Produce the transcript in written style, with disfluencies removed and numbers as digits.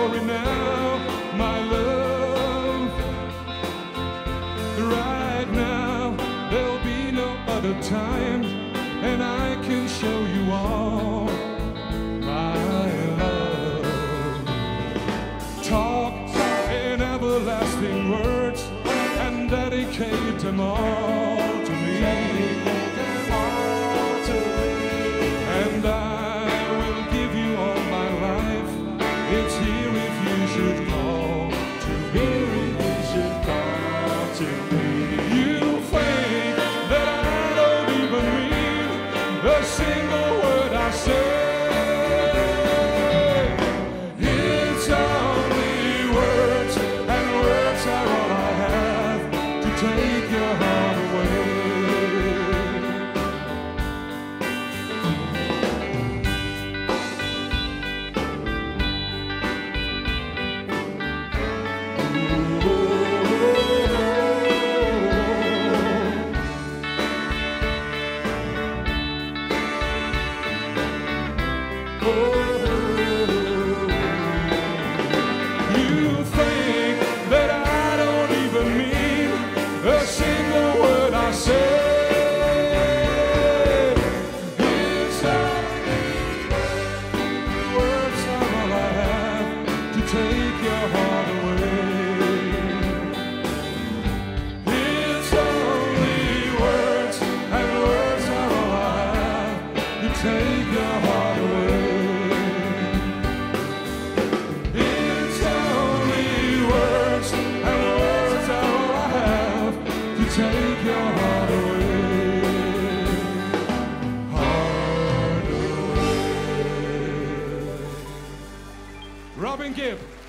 worry now, my love. Right now, there'll be no other time, and I can show you all my love. Talk in everlasting words and dedicate them all to me. And I will give you all my life. It's here if you should call to me. You think that I don't even mean a single word I say. It's only words, and words are all I have to take your heart away. You think that I don't even mean a single word I say. It's only words are all I have to take your heart away. It's only words, and words are all I have to take your heart away. Take your heart away, heart away. Robin Gibb.